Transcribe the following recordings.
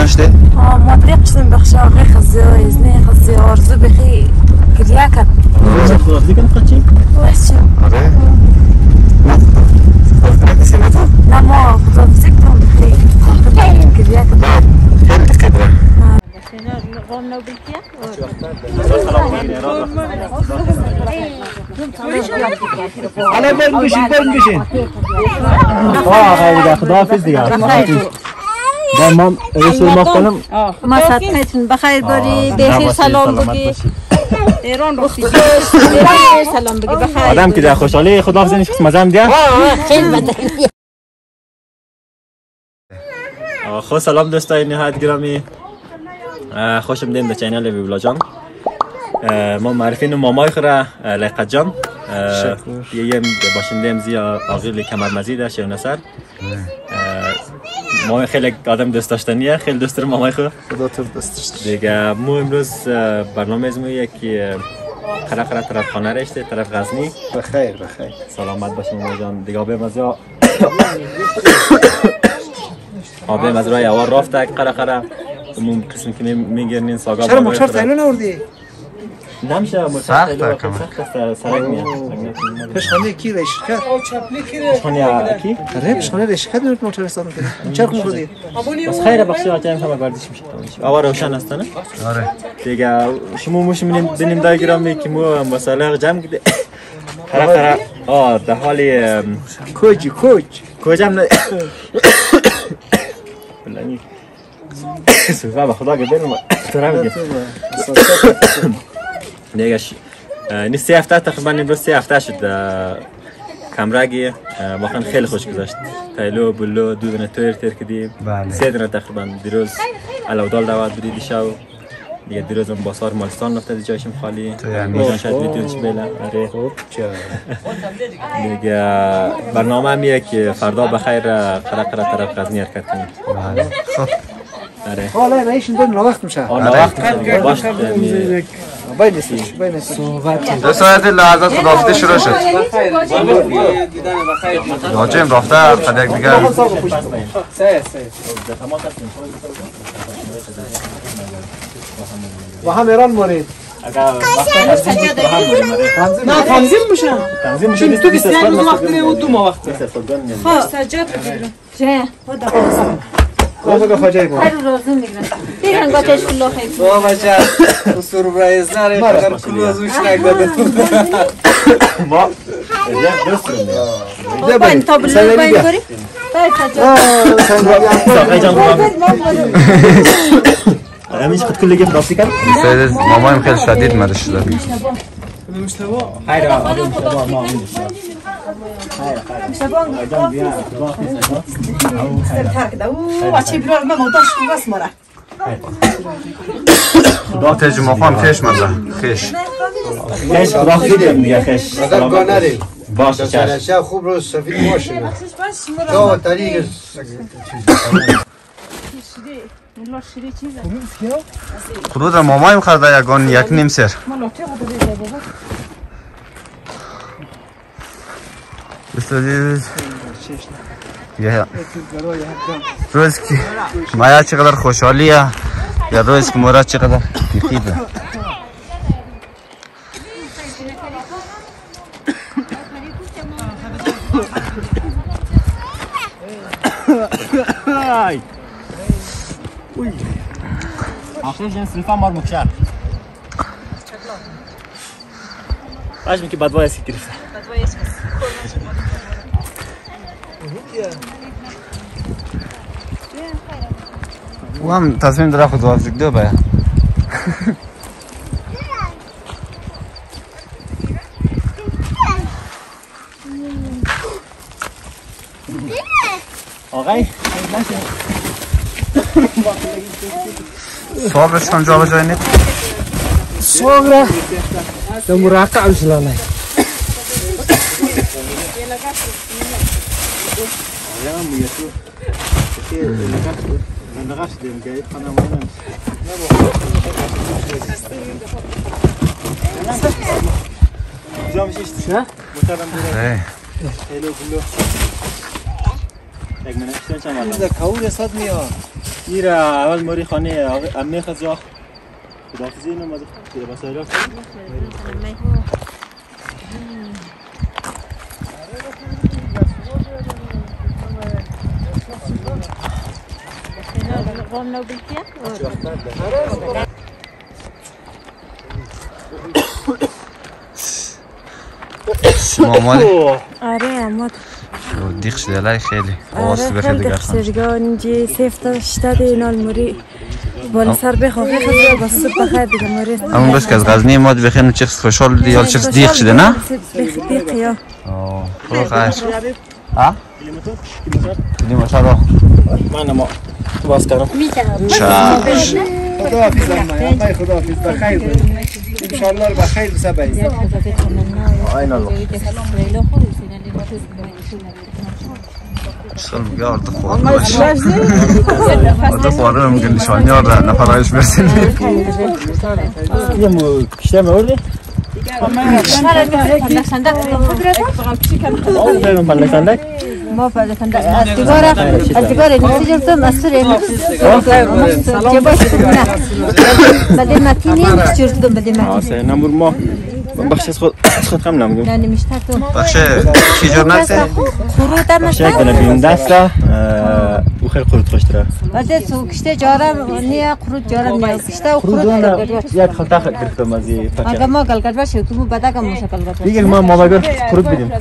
نشده؟ ما قسم بخش آقای خزی ازنی خزی آرزو بخی گریه کرد. خدافزی کنی قچی؟ بس آره. خدافزی کسی نتون؟ نه ما خدافزی کنم بخی گریه کرد. خیلی قدره. حالا بریم بشین آقا دیگه خداحافظ دیگه ما رسول مختلم ما سطحتون بخیر باری بخیر سلام بگی ایران رو خیلی سلام بگی بخیر آدم که در خوشحالی خداحافظ نیست قسم ازم دیگه خیلی بدنی خود سلام دوستای نهایت گرامی خوش آمدید به چینل ویبلا جان ما معرفین مامای خورا لیقت جان یه باشنده امزی آقیل کمرمزی در شیرنسر ما خیلی آدم دوست داشتنیه خیلی دوست دارم مامای خود خدا تو دوست داشت دیگه مو امروز برنامه ازمو یکی قره طرف خانه رشته طرف غزنی بخیر سلامت باشیم ماما جان دیگه آبه مزه آبه مزه رای اوار رافته قره اون قسم که میگیرنین ساگا چرا موتور تایلو نوردی؟ نمیشه موتور تایلو سخت سرک میاد پشخانه کی ریش کرد؟ پشخانه کی؟ آره پشخانه ریش کرد نورد موتور استاد میکنه چرا خوردی؟ بس خیره بخشی آجایم همه گردش میشه آوا روشن هست نه؟ آره دیگه شما موش بینیم دایگرامی که مو مسئله جمع کده قره در حالی کجم نه بلانی سوفا به خدا گبرم ترا میگه دیگه این 3 هفته تقریبا امروز 3 هفته شد کمرگی واقعا خیلی خوش گذشت تایلو بلو دو دونه تور تر کردیم 3 دونه تقریبا دیروز علودال دعوت بودی دیشب دیگه دیروز هم بازار مالستان رفته جایشم خالی میشان شاید ویدیوش بیله آره دیگه برنامه همیه که فردا بخیر قره طرف غزنی حرکت کنیم آره حالا رایشون داریم وقت میشه وقت دو ساعت لحظات خداحافظی شروع شد راجعیم رفته قدر دیگر با هم ایران مورید نه تنظیم میشه تو 21 وقت داره و 2 ماه وقت خواه سجاد بگیرم چه؟ بابا خواجه ما هر روز میگیرم بیرن گاتش کلو خیلی بابا جان سورپرایز نره فقط کلوز وش نگذاره ما دوست بابا این تابلو باید بری؟ همیشه خود کلی گفت داستی کرد؟ مامایم خیلی شدید مده شده مشتبه خیلی مشتبه ما خدا تیجی مخوان خیش مده خیش خدا خیلی دیگه خیش باشه چشم خوب رو سفید باشه تا طریق خدود مامایم خرده یکان یک نیم سر روز که مایا چقدر خوشحالیه یا روز که مراد چقدر بیخیده آخرش این سلفا مار مکشر باش میگه بدوای اسی گرفته او هم تصمیم داره خود وافزک دو باید آقای صابرش کن جا بجای نید صبره ده مراقع وشلانه ده ده کاور صد میاد ایرا اول موری خانه امی خزا خداحافظی اینو مازه بسایلا مامانی آره اماد دیخ شده لای خیلی آواز بخیر دیگر خانم دیگه اینجا سیفتا شده اینال موری بالا سر بخواه خیلی با صبح بخیر دیگه موری همون روز که از غزنی ماد بخیر چه خوشحال بودی یا چه دیخ شده نه؟ دیخ یا خدا خیر ها؟ کلی موتر رو من اما باز کردم چش خداحافظ امای خداحافظ بخیر بود انشالله بخیر بسبایی این الله سلام بگه آرده خواه باش آرده خواه رو میگه نشانی ها را نفرایش برسیم کشتر موردی؟ ما پلکندک از دیگاره نیستی جرتم از سر بده متینی جرتم بده متینی نمبر ما بخش از خود خم نمیگم نه نمیشته تو بخش کی جور نکته؟ خروط هم بخش یک دنه بیم دسته او خیلی خروط خوشتره بعد تو کشته جارم نیا خروط جارم نیا کشته و خروط یک خلطه گرفتم از این پکه اگه ما گلگرد باشه تو بدک هم مشکل گرد دیگه ما بگر خروط بدیم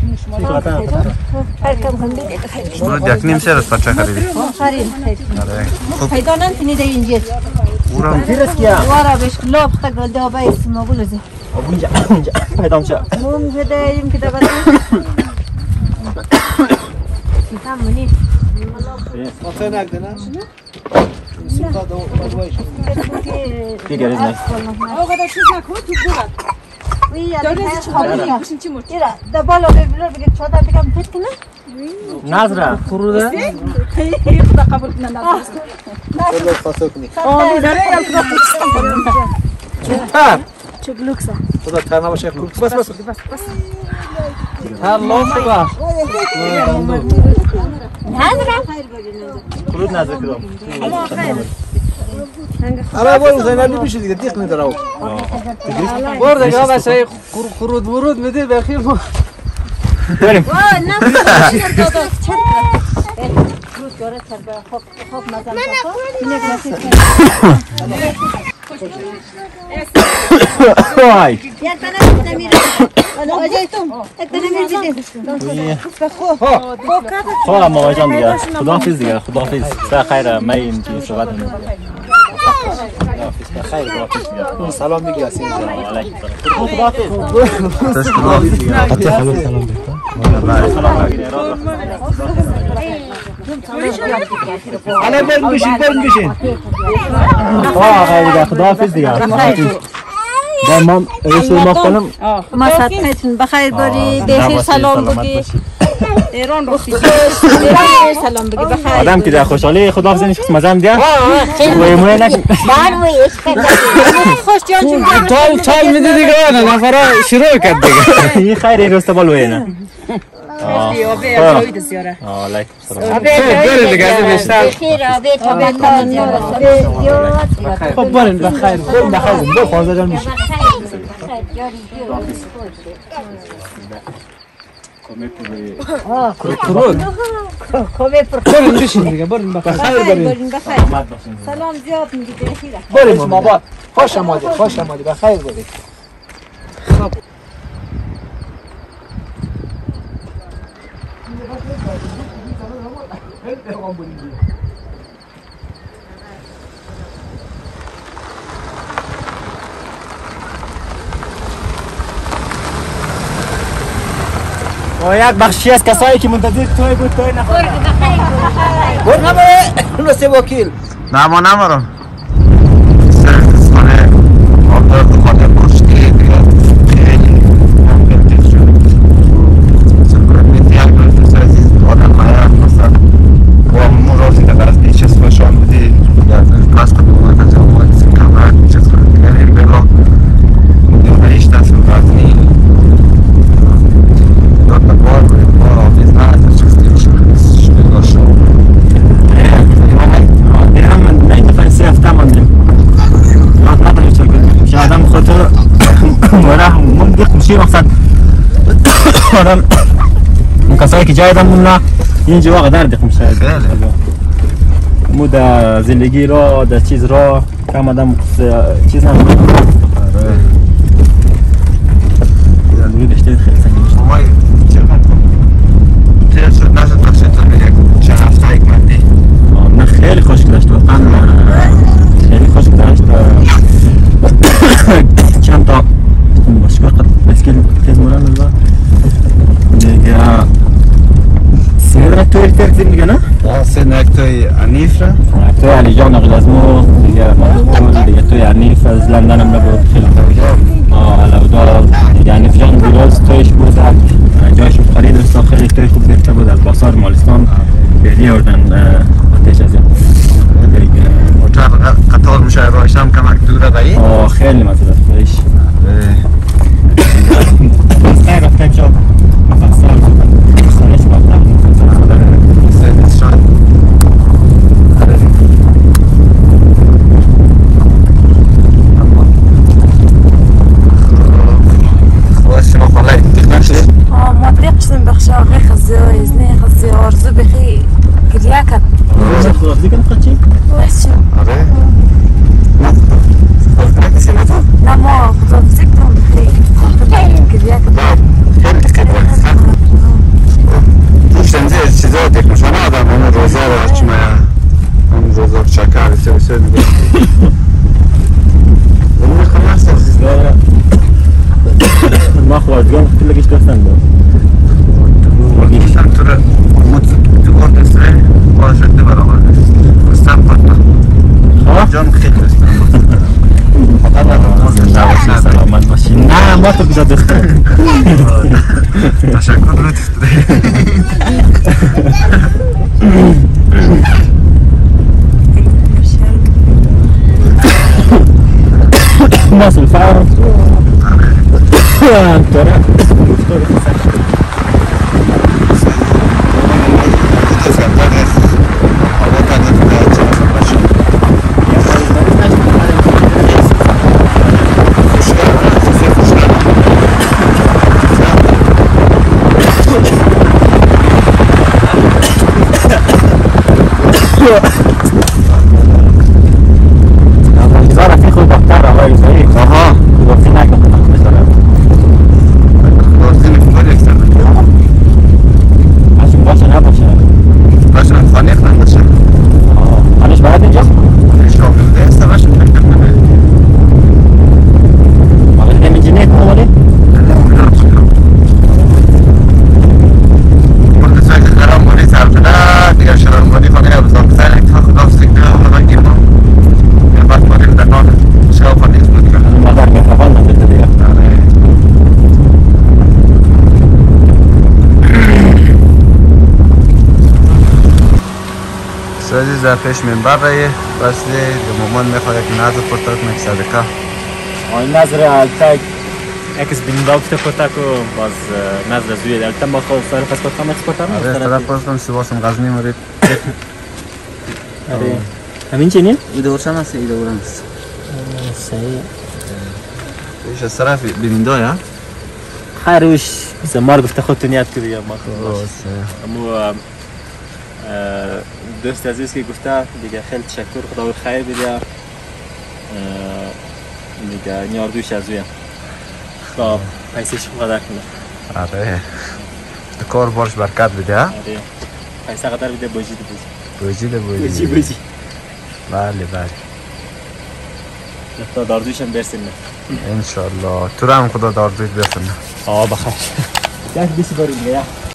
برو یک نیم سر از بچه خریدی خرید پیدا نمیتونی در اینجا اورم وارا بهش لاب خطا گلده آبا اسم بلوزه اینجا پیدا میشه مون بدهیم که دبته سیتم منی آخه نگده نه؟ دیگه ریز نیست آقا دا چیز نکن تو برد ایرا دا بالا ببیلر بگه چادر بگم پت کنه نظره خروده خدا قبول کنه نظره خدا خاصه کنی چگلوکسه خدا تنها باشه بس بس الله خوبه نظره خروج نظره کدام اما برو زینالی میشه دیگه دیخ نداره برو دیگه بچه خرود ورود میدی بخیر ما بریم نه خوب مزن وای یک تنه میره اجایتم یک تنه میره خواه ما جان دیگه خداحافظ دیگه خداحافظ سه خیر ما اینجا صحبت نمیم خیر خداحافظ سلام میگی هستی خداحافظ انا برم بشین خواه خیر دیگه خداحافظ دیگه در ما رسول ما کنم ما ساتتون بخیر باری بخیر سلام بگی ایران رو خیلی سلام بگی بخیر آدم که در خوشحالی خداحافظ نیست مزم دیگه وی موی نکن خوش جان جون چای میدی دیگه نفرا شروع کرد دیگه این خیر این روسته بال وی نه علیکم سلام بریم دیگه از بیشتر خب بریم بخیر بریم بخیر دو خوازه جان میشه کرود بریم بشین دیگه بریم بخیر بریم بخیر سلام زیاد میگی بخیره بریم بابا خوش آمدی بخیر بریم و یک بخشی از کسایی که منتظر توی بود توی نخواه برو نبره نسته وکیل نه ما نمارم سرس خانه آبدار خانه کشتی دیگه خیلی ممکن دیگه شد سرکار میتی هم روز عزیز آدم مایا مثلا با همون رازی که از بیچس باشان بودی کاس که بگوید از اومد سنگامرد بیچس کنه دیگه این بلا دیونه ایش دست غزنی داد بار بریم بار آفیز نه از چیز دیگه شد شده شد چی مقصد آدم اون کسایی که جای آدم موندن اینجا واقع درد میشه مو در زندگی را در چیز را کم آدم چیز نمونه زندگی داشته خیلی سنگین میشه مای چقدر تیر شد نشد بخشتون یک چند هفته یک مندی نه خیلی خوش داشت واقعا خیلی خوش داشت چند تا باشگاه بسکل تیز مورن الله دیگه سه توی ترکزیم دیگه نه؟ سه نکتوی انیف را توی علی جان نقل از مو دیگه مقبول دیگه توی انیف از لندن هم نبود خیلی علاودار دیگه انیف جان دیروز تویش بود جایش خرید رستا خیلی توی خوب گرفته بود از باسار مالستان بهلی آوردن آتش از موتر قطار میشه راهش هم کمک دوره بایی؟ خیلی مزید است تویش خیلی رفتم شد مفصل سالش باقتر ما دقشتم بخشا غير خزي زني خزي أرزو بخي كرياكا خدافزی کنم خواهد بس آره نه کسی نفهم لا ما خدافزي كنم بخي كرياكا خیلی دقیق توش تنزیه چیزا تکنشان آدم اون روزا رو هرچی اون روزا رو چکر سه نگه اون میخوام احساس ما خواهدگان کلگیش دستن دار گیشتم تو رو تو گرد اسره باشده برابر استم پتا جان خیلی دستم سلامت باشی نه ما تو بیزا دستن تشکر لطف ماس الفار ترى سازی زرفش منبر رایه بسلی مامان میخواد یک نظر پرتاک کنه که صدقه این نظر التک اکس بیندا کته پرتاکو باز نظر زوی التک ما خود سر پس پرتام اکسپورتام آره طرف پرتام سواسم غزنی مورد آره همین چینی ایده ورشان است ایده وران است صحیح ایش از طرف بیننده یا خیروش زمار گفته خودتون یاد کردی یا ما امو دوست عزیز که گفته دیگه خیلی تشکر خدا خیر بده دیگه نیاردوش از ویم خب پیسه چی قدر کنه آره کار بارش برکت بده آره پیسه قدر بده بوجی بوجی بله خدا داردوش هم برسیم انشالله تو رو هم خدا داردوش برسونه بخیر یک بیسی باریم